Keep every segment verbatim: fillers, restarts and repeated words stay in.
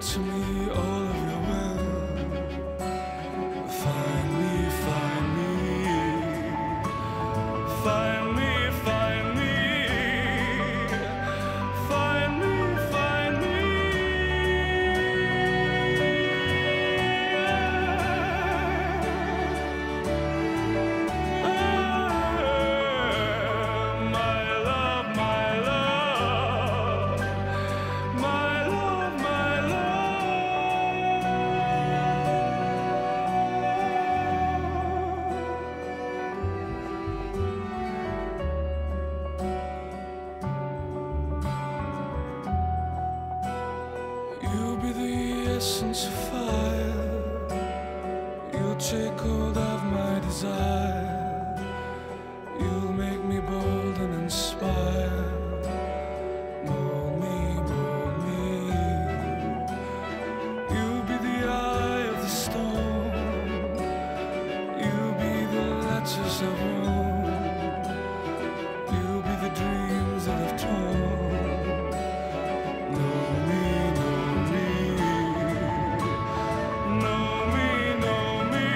to me all of your will. Find me, find me, find me, find me, find me, find me. Ah, my love, my love, my love, my you'll be the essence of fire. You'll take hold of my desire. You'll make me bold and inspire. Mold me, mold me. You'll be the eye of the storm. You'll be the letters of Rome. You'll be the dreams that I've torn. Know me, know me, know me, know me,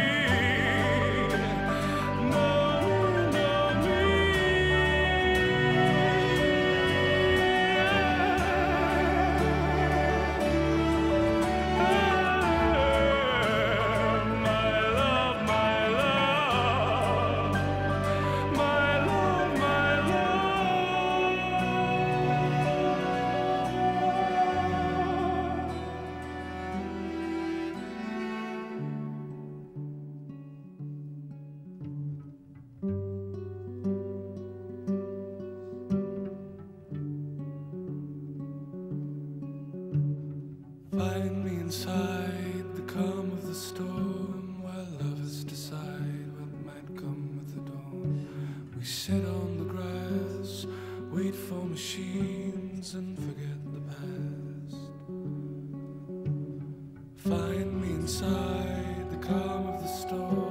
know me, know me. Ah, my love, my love, my love, my find me inside the calm of the storm, while lovers decide what might come with the dawn. We sit on the grass, wait for machines, and forget the past. Find me inside the calm of the storm.